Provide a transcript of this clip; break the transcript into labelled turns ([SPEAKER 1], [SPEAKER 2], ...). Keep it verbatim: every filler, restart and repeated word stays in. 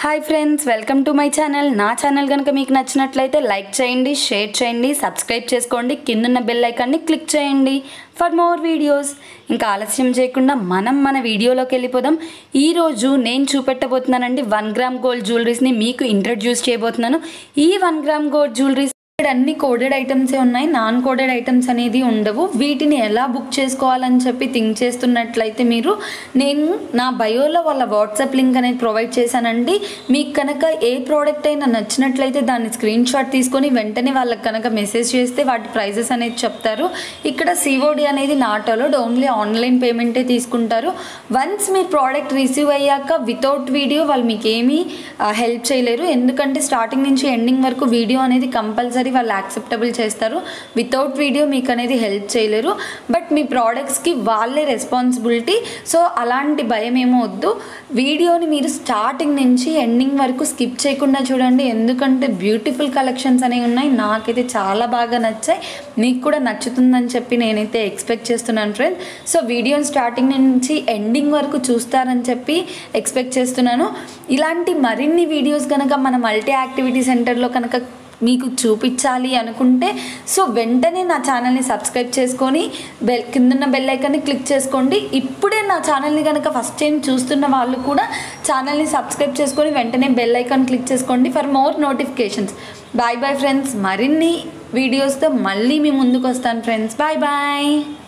[SPEAKER 1] Hi friends, welcome to my channel. నా channel కనుక మీకు నచ్చినట్లయితే లైక్ చేయండి, షేర్ చేయండి, సబ్స్క్రైబ్ చేసుకోండి, కిందున్న బెల్ ఐకాన్ని క్లిక్ చేయండి ఫర్ మోర్ వీడియోస్. ఇంకా ఆలస్యం చేయకుండా మనం మన వీడియోలోకి వెళ్ళిపోదాం. ఈరోజు నేను చూపెట్టబోతున్నానండి వన్ గ్రామ్ గోల్డ్ జ్యువెలరీస్ని మీకు ఇంట్రడ్యూస్ చేయబోతున్నాను. ఈ వన్ గ్రామ్ గోల్డ్ జ్యువెలరీస్ ఇక్కడ అన్ని కోడెడ్ ఐటమ్సే ఉన్నాయి, నాన్ కోడెడ్ ఐటమ్స్ అనేది ఉండవు. వీటిని ఎలా బుక్ చేసుకోవాలని చెప్పి థింక్ చేస్తున్నట్లయితే మీరు నేను నా బయోలో వాళ్ళ వాట్సాప్ లింక్ అనేది ప్రొవైడ్ చేశానండి. మీకు కనుక ఏ ప్రోడక్ట్ అయినా నచ్చినట్లయితే దాన్ని స్క్రీన్ షాట్ తీసుకొని వెంటనే వాళ్ళకి కనుక మెసేజ్ చేస్తే వాటి ప్రైజెస్ అనేది చెప్తారు. ఇక్కడ సిఓడి అనేది నాట్ అలౌడ్, ఓన్లీ ఆన్లైన్ పేమెంటే తీసుకుంటారు. వన్స్ మీ ప్రోడక్ట్ రిసీవ్ అయ్యాక వితౌట్ వీడియో వాళ్ళు మీకు ఏమీ హెల్ప్ చేయలేరు, ఎందుకంటే స్టార్టింగ్ నుంచి ఎండింగ్ వరకు వీడియో అనేది కంపల్సరీ వాళ్ళు యాక్సెప్టబుల్ చేస్తారు. వితౌట్ వీడియో మీకు అనేది హెల్ప్ చేయలేరు. బట్ మీ ప్రోడక్ట్స్కి వాళ్ళే రెస్పాన్సిబిలిటీ. సో అలాంటి భయం ఏమో వద్దు. వీడియోని మీరు స్టార్టింగ్ నుంచి ఎండింగ్ వరకు స్కిప్ చేయకుండా చూడండి, ఎందుకంటే బ్యూటిఫుల్ కలెక్షన్స్ అనేవి ఉన్నాయి. నాకైతే చాలా బాగా నచ్చాయి, మీకు కూడా నచ్చుతుందని చెప్పి నేనైతే ఎక్స్పెక్ట్ చేస్తున్నాను ఫ్రెండ్స్. సో వీడియోని స్టార్టింగ్ నుంచి ఎండింగ్ వరకు చూస్తారని చెప్పి ఎక్స్పెక్ట్ చేస్తున్నాను. ఇలాంటి మరిన్ని వీడియోస్ కనుక మన మల్టీ యాక్టివిటీ సెంటర్లో కనుక మీకు చూపించాలి అనుకుంటే సో వెంటనే నా ఛానల్ని సబ్స్క్రైబ్ చేసుకొని బెల్ కిందన్న బెల్ ఐకాన్ని క్లిక్ చేసుకోండి. ఇప్పుడే నా ఛానల్ని కనుక ఫస్ట్ టైం చూస్తున్న వాళ్ళు కూడా ఛానల్ని సబ్స్క్రైబ్ చేసుకొని వెంటనే బెల్ ఐకాన్ క్లిక్ చేసుకోండి for more notifications. Bye bye friends, మరిన్ని వీడియోస్తో మళ్ళీ మీ ముందుకు వస్తాను ఫ్రెండ్స్. Bye bye.